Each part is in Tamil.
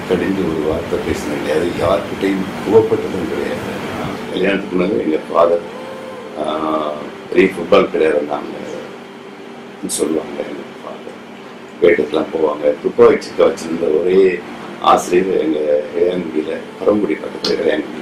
கடிந்து ஒரு வார்த்தை பேசினது கிடையாது, யார்கிட்டையும் கோவப்பட்டதும் கிடையாது. கல்யாணத்துக்கு முன்னாடி எங்கள் ஃபாதர் பெரிய ஃபுட்பால் பிளேயர் இருந்தாங்க சொல்லுவாங்க. எங்கள் ஃபாதர் வேட்டுக்கெல்லாம் போவாங்க. துப்பாக்கி வச்சிருந்த ஒரே ஆசிரியர் எங்கள் இளையாங்குடியில், பரம்புடி பக்கத்தில் இளையாங்குடி,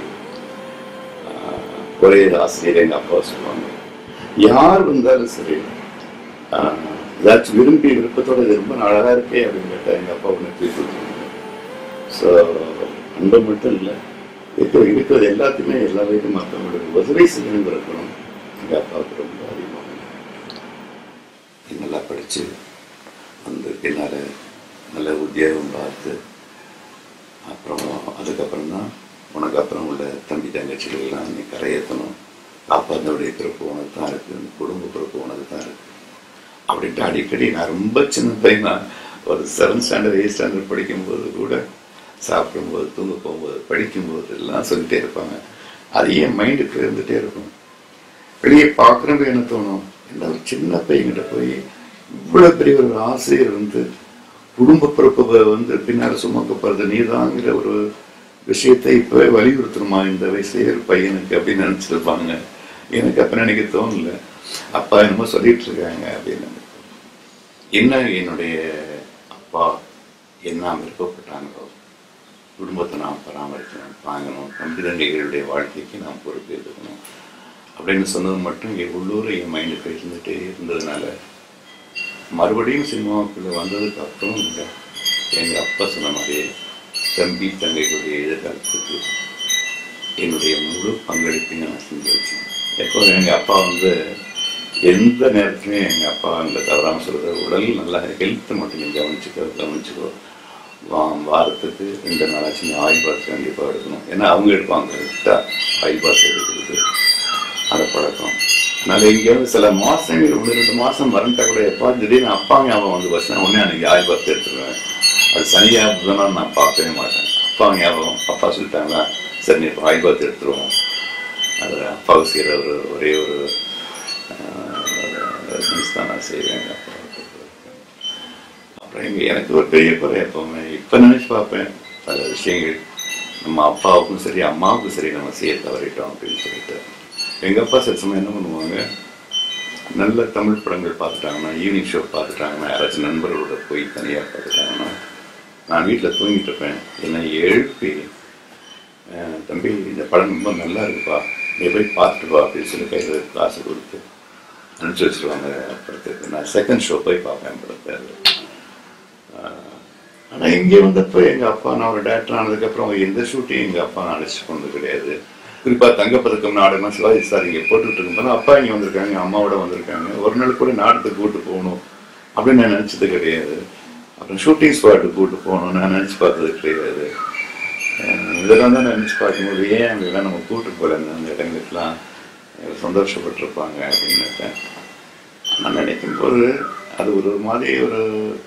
ஒரே ஆசிரியர் எங்கள் அப்பா சொல்லுவாங்க. யார் வந்தாலும் சரி, ஏதாச்சும் விரும்பி விருப்பத்தோட இது ரொம்ப அழகா இருக்கே அப்படின்னு கேட்டால் எங்கள் அப்பா ஒன்று பேசிட்டு. ஸோ அன்பை மட்டும் இல்லை, இருக்கிறது எல்லாத்தையுமே எல்லா வயதும் மற்றவங்களுக்கு உதவி செய்யணும் இருக்கணும். எங்கள் அப்பாவுக்கு ரொம்ப அதிகமாக நல்லா படித்து வந்து பின்னால் நல்ல உத்தியோகம் பார்த்து, அப்புறம் அதுக்கப்புறம் தான் உனக்கு அப்புறம் உள்ள தம்பி தங்கச்சிகள்லாம் நீ கரையேற்றணும், காப்பாந்தோடைய பிறப்பு உனக்கு தான் இருக்குது, குடும்ப பிறப்பு உனக்கு தான் இருக்குது அப்படின்ட்டு அடிக்கடி நான் ரொம்ப சின்ன பையனா ஒரு 7th ஸ்டாண்டர்ட் 8th ஸ்டாண்டர்ட் படிக்கும்போது கூட சாப்பிடும்போது, தூங்க போகும்போது, படிக்கும்போது எல்லாம் சொல்லிட்டே இருப்பாங்க. அது என் மைண்டுக்கு இருந்துகிட்டே இருக்கும். வெளியே பார்க்குறவங்க என்ன தோணும், என்ன ஒரு சின்ன பையன்கிட்ட போய் இவ்வளோ பெரிய ஒரு ஆசிரியர் வந்து குடும்ப பிறப்பை வந்து பின்னால் சுமக்கப்படுறது நீதாங்கிற ஒரு விஷயத்தை இப்போவே வலியுறுத்தணுமா இந்த வயசுலேயே ஒரு பையனுக்கு அப்படின்னு நினச்சிருப்பாங்க. எனக்கு அப்போ நினைக்க தோணல. அப்பா என்னமோ சொல்லிட்டு இருக்காங்க அப்படின்னு. என்ன என்னுடைய அப்பா என்ன விருப்பப்பட்டாங்களோ, குடும்பத்தை நாம் பராமரிக்கணும், தாங்கணும், தம்பி தங்கைகளுடைய வாழ்க்கைக்கு நாம் பொறுப்பு எடுக்கணும் அப்படின்னு சொன்னது மட்டும் என் உள்ளூர் என் மைண்டுக்கு இருந்துகிட்டே இருந்ததுனால, மறுபடியும் சினிமாவுக்குள்ளே வந்ததுக்கு அப்புறம் எங்கள் அப்பா சொன்ன மாதிரி தம்பி தங்கைகளுடைய எதிர்காலத்துக்கு என்னுடைய முழு பங்களிப்பையும் நான் செஞ்சு வச்சேன். எப்போதும் எங்கள் அப்பா வந்து எந்த நேரத்துலையும் எங்கள் அப்பா அந்த தவறாமல் சொல்கிறது, உடல் நல்லா ஹெல்த்தை மட்டும் நீ கவனிச்சுக்கோ, வாரத்துக்கு 2 நாளாச்சு நீ ஆயில் பாத் கண்டிப்பாக எடுக்கணும். ஏன்னா அவங்க எடுப்பாங்க கரெக்டாக ஆயில் பாத் எடுக்கிறது அதை பழக்கம். அதனால் எங்கேயாவது சில மாதங்கள் 1-2 மாதம் மறந்துட்டா கூட எப்பா திடீர்னு அப்பா ஞாபகம் வந்து பஸ்னா உடனே அன்றைக்கி ஆயில் பாத் எடுத்துருவேன். அது சனியாக புதனா நான் பார்க்கவே மாட்டேன். அப்பா ஞாபகம், அப்பா சொல்லிட்டாங்களா சரி நீ இப்போ ஆயில் பாத் எடுத்துருவோம். அதில் அப்பாவுக்கு செய்கிற ஒரே ஒரு தான் நான் செய்வேன். அப்புறம் எனக்கு ஒரு பெரிய குறை எப்பவுமே இப்போ நினைச்சு பார்ப்பேன், பல விஷயங்கள் நம்ம அப்பாவுக்கும் சரி அம்மாவுக்கும் சரி நம்ம செய்ய தவறிட்டோம் அப்படின்னு சொல்லிட்டு. எங்கள் அப்பா சில சமயம் என்ன பண்ணுவாங்க, நல்ல தமிழ் படங்கள் பார்த்துட்டாங்கன்னா, ஈவினிங் ஷோ பார்த்துட்டாங்கன்னா, யாராச்சும் நண்பர்களோட போய் தனியாக பார்த்துட்டாங்கன்னா, நான் வீட்டில் தூங்கிட்டு இருப்பேன். என்னை எழுப்பி தம்பி இந்த படம் ரொம்ப நல்லா இருக்குப்பா, நீ போய் பார்த்துட்டு வா அப்படின்னு சொல்லி கையில் காசு கொடுத்து அனுப்பிச்சி வச்சுருவாங்க படத்துக்கு. நான் செகண்ட் ஷோ போய் பார்ப்பேன் படத்தை. ஆனால் இங்கே வந்தப்போ எங்கள் அப்பா, நான் ஒரு டேரக்டர் ஆனதுக்கப்புறம் எந்த ஷூட்டையும் எங்கள் அப்பா அழைச்சி போனது கிடையாது. குறிப்பாக தங்கப்பதக்கம் நாடகம் சிவாஜி சார் இங்கே போட்டுக்கிட்டு இருக்கும்போது அப்பா இங்கே வந்திருக்காங்க, அம்மாவோட வந்திருக்காங்க, ஒரு நாள் கூட நாடகத்துக்கு கூப்பிட்டு போகணும் அப்படின்னு நான் நினச்சது கிடையாது. அப்புறம் ஷூட்டிங் ஸ்பாட்டுக்கு கூப்பிட்டு போகணும்னு நான் நினச்சி பார்த்தது கிடையாது. இதெல்லாம் தான் நினச்சி பார்க்கும்போது ஏன் அங்கெல்லாம் நம்ம கூப்பிட்டு போகலன்னு அந்த இடங்களுக்கெல்லாம் சந்தோஷப்பட்டிருப்பாங்க அப்படின்னு நான் நினைக்கும்போது அது ஒரு மாதிரி ஒரு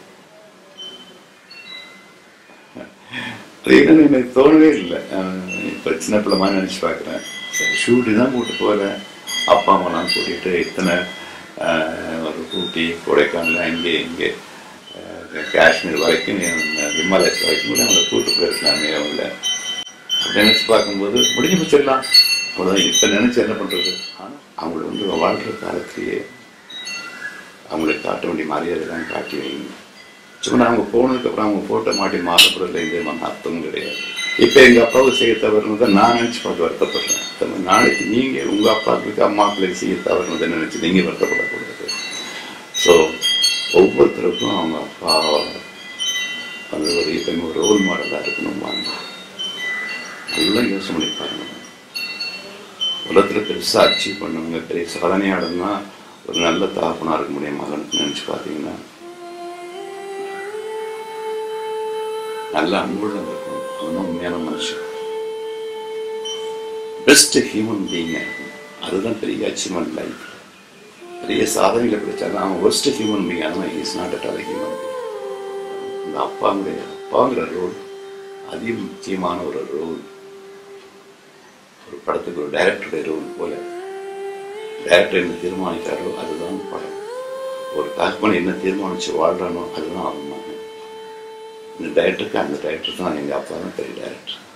அது என்னன்னு எனக்கு தோணவே இல்லை. இப்போ சின்ன பிள்ளை மாதிரி நினச்சி பார்க்குறேன். சரி ஷூட்டி தான் கூப்பிட்டு போகிறேன், அப்பா அம்மாலாம் கூட்டிகிட்டு இத்தனை ஒரு ஊட்டி கொடைக்கானல் அங்கே இங்கே காஷ்மீர் வரைக்கும் ஹிமாலயஸ் வரைக்கும் கூட அவங்களை கூப்பிட்டு போயிருக்கலாமே அவங்கள அப்படி நினச்சி பார்க்கும்போது முடிஞ்சு போச்சிடலாம் அவ்வளோதான். இப்போ நினச்சி என்ன பண்ணுறது, ஆனால் அவங்கள வந்து வாழ்கிற காலத்திலேயே அவங்களுக்கு காட்ட வேண்டிய மரியாதை தான் காட்டி வைங்க. சும்மா அவங்க போனதுக்கப்புறம் அவங்க ஃபோட்டோ மாட்டி மாற்றப்படுறதுல எந்த அர்த்தமும் கிடையாது. இப்போ எங்கள் அப்பாவுக்கு செய்ய தவறுனதை நான் நினச்சி பார்த்து வருத்தப்படுறேன். நாளைக்கு நீங்கள் உங்கள் அப்பாவுக்கு அம்மாக்களுக்கு செய்ய தவறுனதை நினச்சி நீங்கள் வருத்தப்படக்கூடாது. ஸோ ஒவ்வொருத்தருக்கும் அவங்க அப்பா அது ஒரு எப்பயுமே ஒரு ரோல் மாடலாக இருக்கணும்பாங்க. நல்லா யோசனை பண்ணி பாருங்க. உலகத்தில் பெருசாக அச்சீவ் பண்ணுவாங்க, பெரிய சாதனையாளர்னா ஒரு நல்ல தகப்பனாக இருக்க முடியும் மகனுக்கு நினச்சி பார்த்தீங்கன்னா நல்ல அன்புள்ள இருக்கும். அவனும் உண்மையான மனுஷன், பெஸ்ட் ஹியூமன் பீயிங். அதுதான் பெரிய அச்சீவ்மெண்ட் லைஃப். பெரிய சாதனைகளை பிடிச்சாலும் அவன் ஒர்ஸ்ட் ஹியூமன் பீயிங். ஆனால் is not at all human being. இந்த அப்பாங்கிற ரோல் அதி முக்கியமான ஒரு ரோல். ஒரு படத்துக்கு ஒரு டைரக்டருடைய ரோல் போல, டைரக்டர் என்ன தீர்மானித்தாரோ அதுதான் படம். ஒரு தகப்பன் என்ன தீர்மானிச்சு வாழ்றானோ அதுதான் அவன் மகன். இந்த டைரக்டருக்கு அந்த டைரக்டர் தான் எங்கள் அப்பா தான் பெரிய டைரக்டர்.